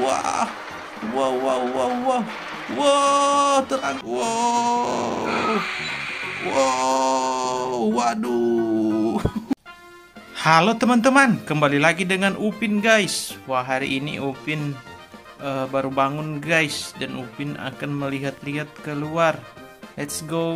Wah, wow, wow, wow, wow, wow, terang, wow, wow, waduh. Halo teman-teman, kembali lagi dengan Upin guys. Wah, hari ini Upin baru bangun guys, dan Upin akan melihat-lihat keluar. Let's go.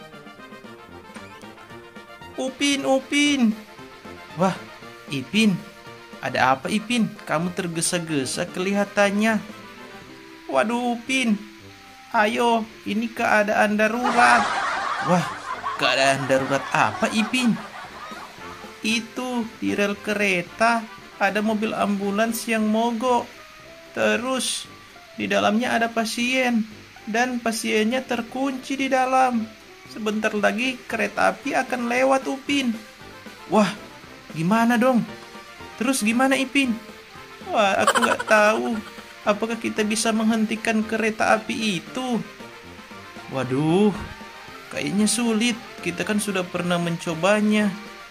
Upin, Upin. Wah, Ipin. Ada apa Ipin? Kamu tergesa-gesa kelihatannya. Waduh Upin. Ayo, ini keadaan darurat. Wah, keadaan darurat apa Ipin? Itu di rel kereta ada mobil ambulans yang mogok. Terus di dalamnya ada pasien dan pasiennya terkunci di dalam. Sebentar lagi kereta api akan lewat Upin. Wah, gimana dong? Terus gimana Ipin? Wah, aku nggak tahu. Apakah kita bisa menghentikan kereta api itu? Waduh, kayaknya sulit. Kita kan sudah pernah mencobanya.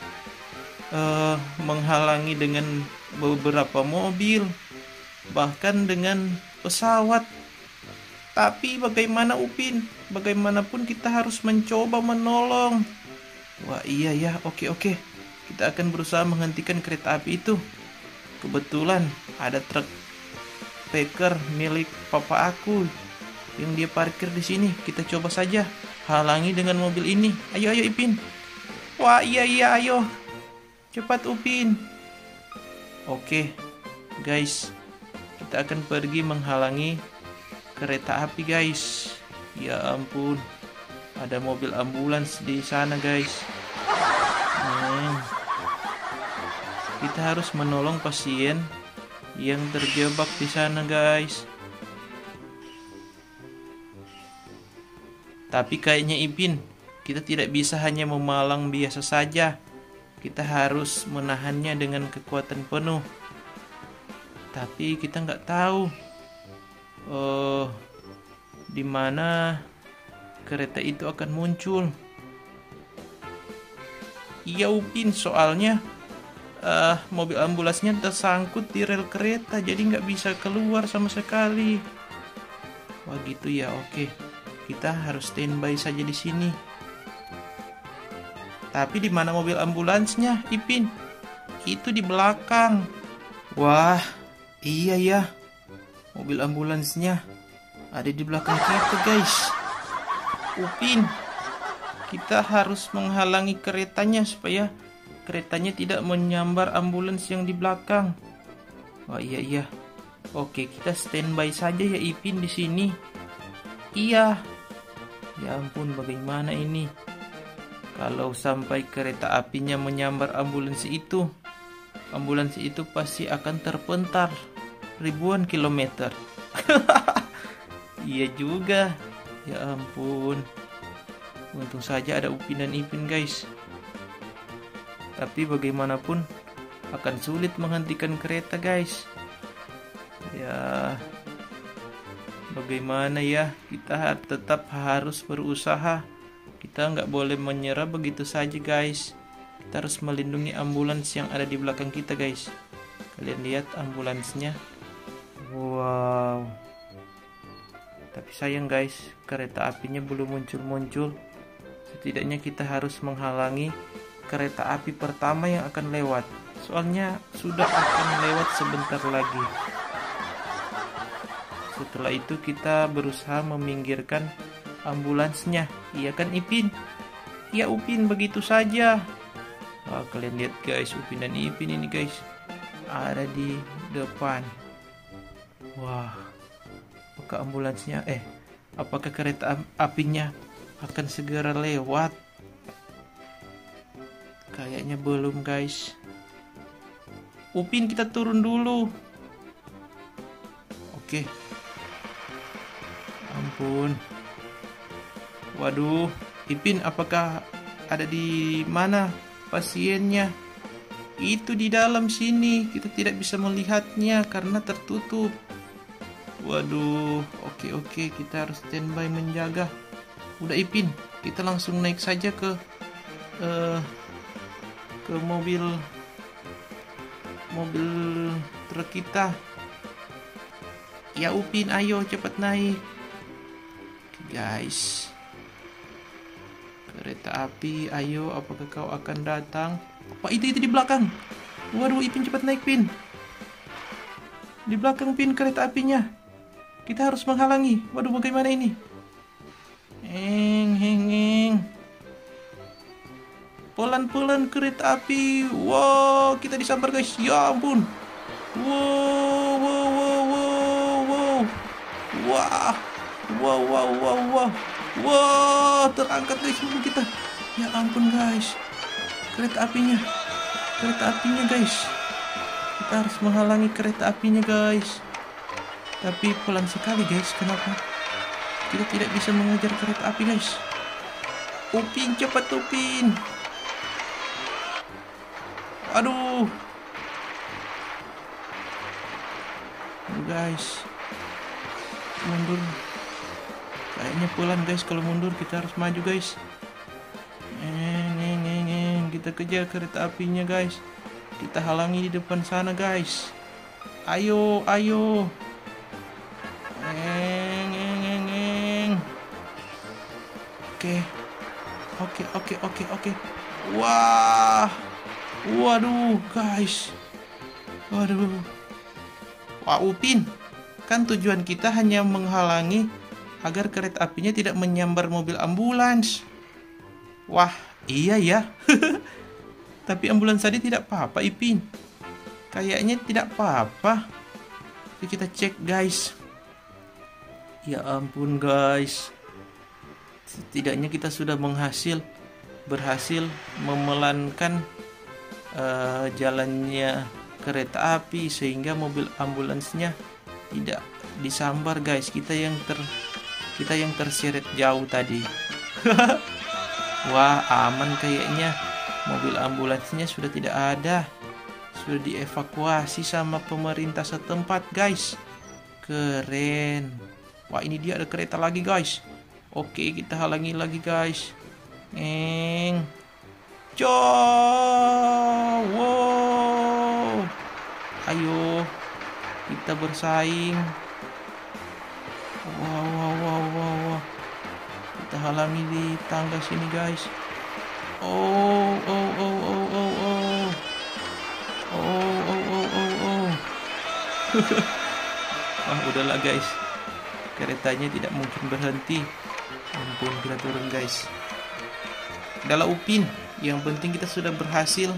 Menghalangi dengan beberapa mobil, bahkan dengan pesawat. Tapi bagaimana Upin? Bagaimanapun kita harus mencoba menolong. Wah iya ya, oke. Kita akan berusaha menghentikan kereta api itu. Kebetulan ada truk packer milik papa aku yang dia parkir di sini. Kita coba saja halangi dengan mobil ini. Ayo Ipin. Wah iya ayo. Cepat Upin. Oke guys, kita akan pergi menghalangi kereta api guys. Ya ampun, ada mobil ambulans di sana guys. Kita harus menolong pasien yang terjebak di sana guys. Tapi kayaknya Ipin, kita tidak bisa hanya memalang biasa saja. Kita harus menahannya dengan kekuatan penuh. Tapi kita nggak tahu di mana kereta itu akan muncul. Iya Upin, soalnya mobil ambulansnya tersangkut di rel kereta, jadi nggak bisa keluar sama sekali. Wah gitu ya, oke. Kita harus standby saja di sini. Tapi di mana mobil ambulansnya, Ipin? Itu di belakang. Wah, iya ya. Mobil ambulansnya ada di belakang kita, guys. Upin, kita harus menghalangi keretanya supaya keretanya tidak menyambar ambulans yang di belakang. Wah, iya. Oke, kita standby saja ya Ipin di sini. Iya. Ya ampun, bagaimana ini? Kalau sampai kereta apinya menyambar ambulans itu pasti akan terpentar ribuan kilometer. Iya juga. Ya ampun. Untung saja ada Upin dan Ipin guys. Tapi bagaimanapun akan sulit menghentikan kereta guys. Ya, bagaimana ya? Kita tetap harus berusaha. Kita nggak boleh menyerah begitu saja guys. Kita harus melindungi ambulans yang ada di belakang kita guys. Kalian lihat ambulansnya. Wow. Tapi sayang guys, kereta apinya belum muncul-muncul. Setidaknya kita harus menghalangi kereta api pertama yang akan lewat. Soalnya sudah akan lewat sebentar lagi. Setelah itu kita berusaha meminggirkan ambulansnya. Iya kan Ipin? Iya Upin, begitu saja. Wah, kalian lihat guys, Upin dan Ipin ini guys ada di depan. Wah, apakah ambulansnya apakah kereta apinya akan segera lewat? Kayaknya belum guys. Upin, kita turun dulu. Oke. Ampun. Waduh, Ipin, apakah ada di mana pasiennya? Itu di dalam sini. Kita tidak bisa melihatnya karena tertutup. Waduh, oke, kita harus standby menjaga. Udah Ipin, kita langsung naik saja ke mobil truk kita. Ya Upin, ayo cepat naik. Oke, guys. Kereta api, ayo, apakah kau akan datang? Apa itu di belakang? Waduh, Ipin cepat naik, Pin. Di belakang, Pin, kereta apinya. Kita harus menghalangi. Waduh, bagaimana ini? Eng. Pelan-pelan kereta api. Wow, kita disambar, guys. Ya ampun. Wow. Wah. Wow. Wah, terangkat guys mobil kita. Ya ampun guys. Kereta apinya guys. Kita harus menghalangi kereta apinya guys. Tapi pelan sekali guys. Kenapa? Kita tidak bisa mengejar kereta api guys. Upin, cepat Upin. Aduh. Guys. Mundur. Kayaknya pelan guys, kalau mundur kita harus maju guys. Kita kejar kereta apinya guys. Kita halangi di depan sana guys. Ayo. Oke. Wah. Waduh guys. Wah Upin, kan tujuan kita hanya menghalangi agar kereta apinya tidak menyambar mobil ambulans. Wah, iya ya. Tapi ambulans tadi tidak apa-apa, Ipin. Kayaknya tidak apa-apa. Jadi kita cek, guys. Ya ampun, guys. Setidaknya kita sudah berhasil memelankan jalannya kereta api sehingga mobil ambulansnya tidak disambar, guys. Kita yang terseret jauh tadi. Wah, aman kayaknya. Mobil ambulansnya sudah tidak ada. Sudah dievakuasi sama pemerintah setempat, guys. Keren. Wah, ini dia ada kereta lagi, guys. Oke, kita halangi lagi, guys. Wow. Ayo, kita bersaing. Wow. Kita halangi di tangga sini, guys. Oh. Wah, udahlah, guys. Keretanya tidak mungkin berhenti. Ampun, kita turun, guys. Udahlah Upin, yang penting kita sudah berhasil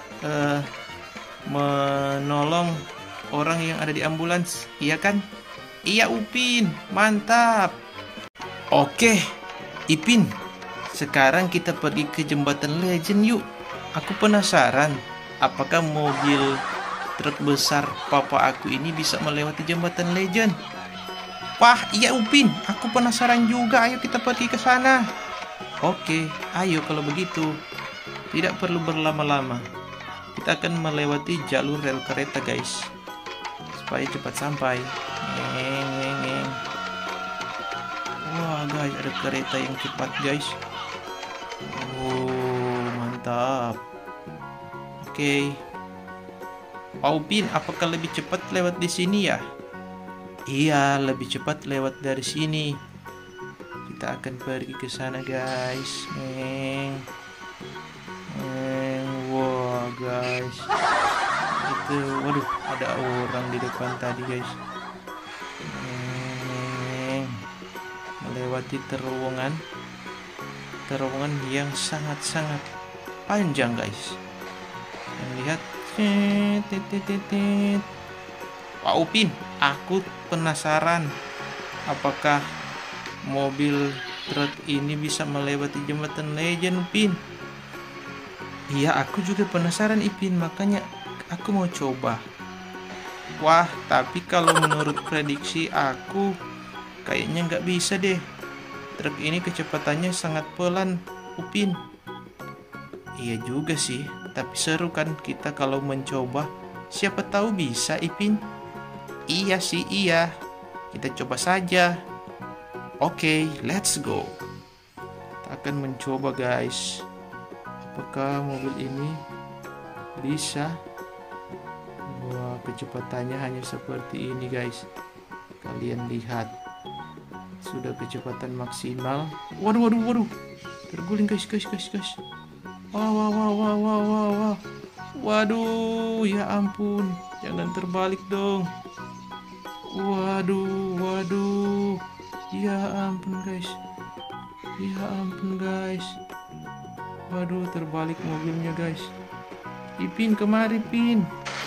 menolong orang yang ada di ambulans, iya kan? Iya Upin, mantap. Oke, Ipin, sekarang kita pergi ke jembatan Legend yuk. Aku penasaran, apakah mobil truk besar papa aku ini bisa melewati jembatan Legend? Wah, iya Upin, aku penasaran juga. Ayo kita pergi ke sana. Oke, ayo kalau begitu. Tidak perlu berlama-lama. Kita akan melewati jalur rel kereta, guys. Supaya cepat sampai. Wah, guys, ada kereta yang cepat, guys. Oh, mantap. Oke. Pak Upin, apakah lebih cepat lewat di sini ya? Iya, lebih cepat lewat dari sini. Kita akan pergi ke sana, guys. Wah, guys. Itu, waduh, ada orang di depan tadi, guys. Melewati terowongan yang sangat-sangat panjang, guys. Dan lihat, Pak Upin, aku penasaran apakah mobil truk ini bisa melewati jembatan Legend, Upin. Iya, aku juga penasaran, Ipin, makanya aku mau coba. Wah, tapi kalau menurut prediksi aku kayaknya nggak bisa deh. Truk ini kecepatannya sangat pelan, Upin. Iya juga sih, tapi seru kan kita kalau mencoba. Siapa tahu bisa, Ipin. Iya sih, iya. Kita coba saja. Oke, let's go. Kita akan mencoba, guys. Apakah mobil ini bisa? Wah, kecepatannya hanya seperti ini, guys. Kalian lihat, sudah kecepatan maksimal. Waduh, waduh, waduh. Terguling guys. Wah. Waduh, ya ampun. Jangan terbalik dong. Waduh. Ya ampun guys. Waduh, terbalik mobilnya guys. Ipin, kemari Pin.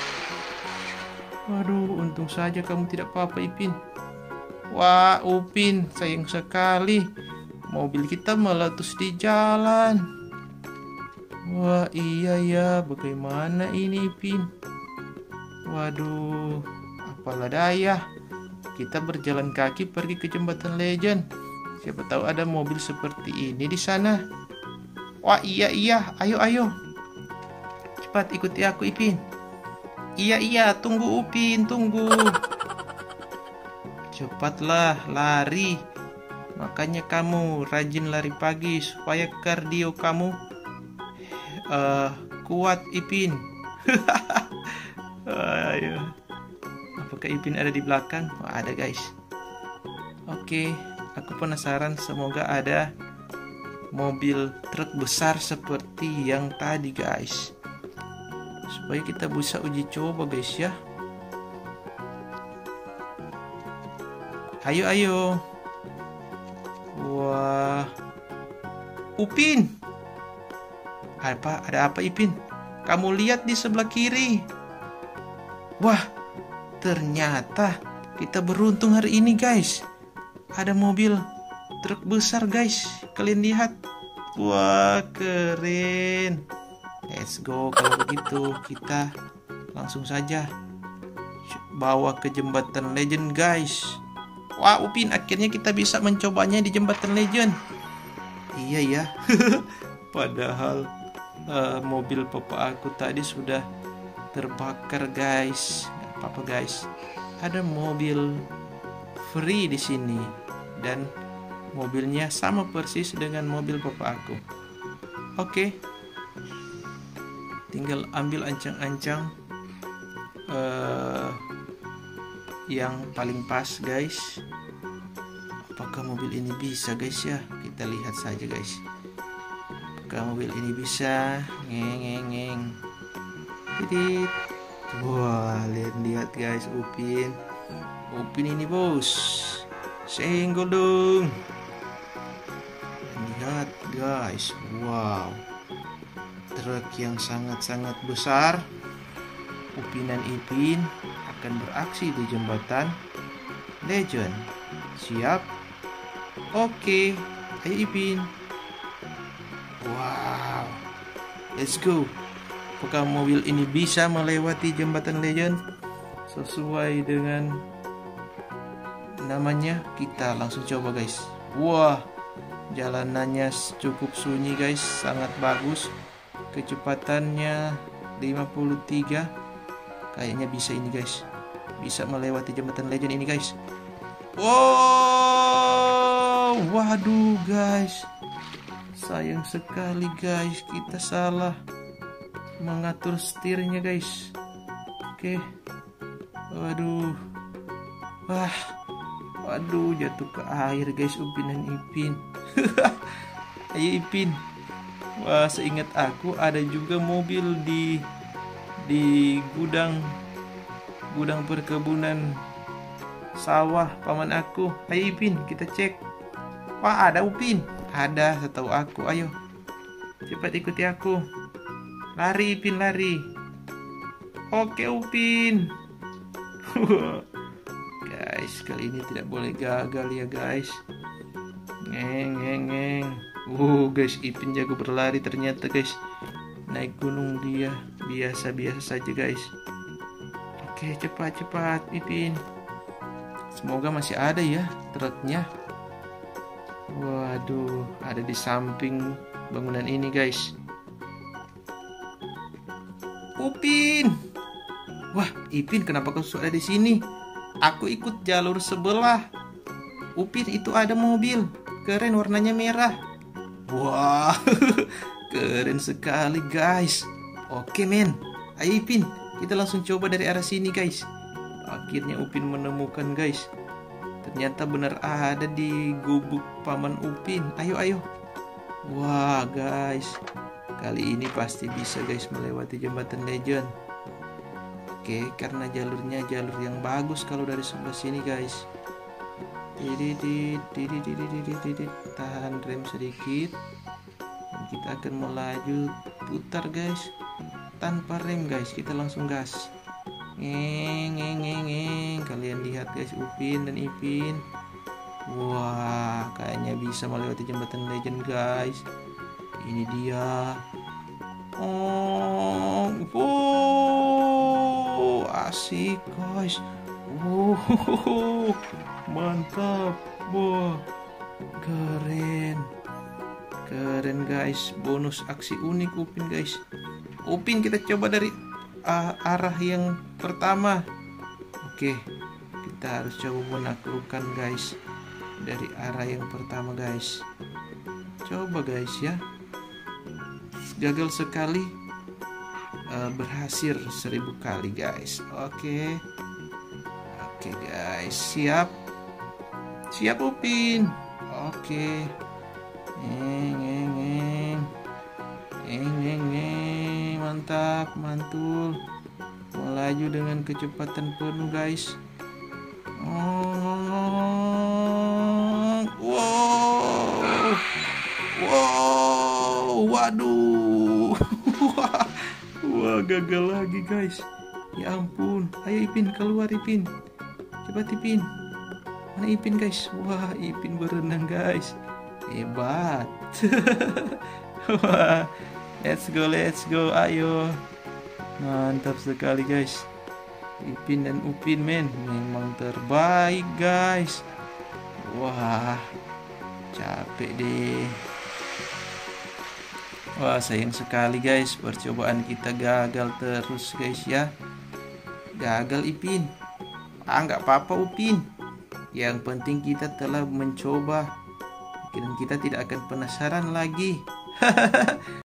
Waduh, untung saja kamu tidak apa-apa Ipin. Wah, Upin, sayang sekali. Mobil kita meletus di jalan. Wah, iya ya, bagaimana ini Ipin? Waduh, apalah daya. Kita berjalan kaki pergi ke Jembatan Legend. Siapa tahu ada mobil seperti ini di sana. Wah, iya, ayo. Cepat ikuti aku Ipin. Iya, tunggu Upin, tunggu. Cepatlah lari. Makanya kamu rajin lari pagi supaya kardio kamu kuat Ipin. Ayo. Apakah Ipin ada di belakang? Oh, ada guys. Oke, aku penasaran, semoga ada mobil truk besar seperti yang tadi guys, supaya kita bisa uji coba guys ya. Ayo. Wah, Upin, ada apa Ipin? Kamu lihat di sebelah kiri. Wah, ternyata kita beruntung hari ini guys. Ada mobil truk besar guys. Kalian lihat. Wah, keren. Let's go. Kalau begitu kita langsung saja bawa ke Jembatan Legend guys. Wah, Upin, akhirnya kita bisa mencobanya di Jembatan Legend. Iya ya. Padahal mobil papa aku tadi sudah terbakar guys. Gak apa-apa guys. Ada mobil free di sini dan mobilnya sama persis dengan mobil papa aku. Oke. Tinggal ambil ancang-ancang yang paling pas guys. Apakah mobil ini bisa guys ya? Kita lihat saja guys. Apakah mobil ini bisa? Ngeng. Titit. Wah, lihat guys, Upin ini bos. Senggol dong. Lihat guys. Wow. Truk yang sangat-sangat besar. Upin dan Ipin akan beraksi di Jembatan Legend. Siap? Oke. Ayo Ipin. Wow. Let's go. Apakah mobil ini bisa melewati Jembatan Legend sesuai dengan namanya? Kita langsung coba guys. Wah, jalanannya cukup sunyi guys, sangat bagus. Kecepatannya 53. Kayaknya bisa ini guys. Bisa melewati Jembatan Legend ini guys. Wow, waduh guys. Sayang sekali guys, kita salah mengatur setirnya guys. Oke. Waduh. Waduh, jatuh ke air guys Upin dan Ipin. Ayo Ipin. Wah, seingat aku ada juga mobil di gudang perkebunan sawah paman aku. Ayo Ipin, kita cek. Wah, ada Upin. Ada, setahu aku. Ayo. Cepat ikuti aku. Lari Ipin, lari. Oke Upin. Guys, kali ini tidak boleh gagal ya guys. Ngeng. Guys, Ipin jago berlari ternyata guys. Naik gunung dia biasa-biasa saja guys. Oke, cepat Ipin. Semoga masih ada ya truknya. Waduh, ada di samping bangunan ini guys. Upin. Wah, Ipin, kenapa kau ada di sini? Aku ikut jalur sebelah. Upin, itu ada mobil. Keren, warnanya merah. Wah, keren sekali guys. Oke men, ayo Ipin, kita langsung coba dari arah sini guys. Akhirnya Upin menemukan guys Ternyata benar ada di gubuk Paman Upin. Ayo, ayo. Wah, guys. Kali ini pasti bisa, guys, melewati jembatan legend. Oke, karena jalurnya jalur yang bagus kalau dari sebelah sini, guys. Tahan rem sedikit. Dan kita akan melaju putar, guys. Tanpa rem, guys. Kita langsung gas. Kalian lihat, guys, Upin dan Ipin. Wah, kayaknya bisa melewati jembatan legend, guys. Ini dia. Oh, asik, guys. Mantap. Wah, keren. Keren, guys. Bonus aksi unik Upin, guys. Upin, kita coba dari arah yang pertama. Oke, kita harus coba menaklukkan, guys, dari arah yang pertama, guys. Coba, guys, ya. Gagal sekali, berhasil 1000 kali, guys. Oke, guys, siap Upin. Oke. Mantap, mantul. Melaju dengan kecepatan penuh, guys. Wow, waduh. Wah, gagal lagi, guys. Ya ampun. Ayo Ipin, keluar Ipin. Cepat Ipin. Mana Ipin, guys? Wah, Ipin berenang, guys. Hebat. Wah. Let's go, ayo. Mantap sekali, guys. Ipin dan Upin, men, memang terbaik, guys. Wah, capek deh. Wah, sayang sekali, guys, percobaan kita gagal terus, guys, ya. Gagal Ipin. Nggak apa-apa Upin. Yang penting kita telah mencoba. Dan kita tidak akan penasaran lagi.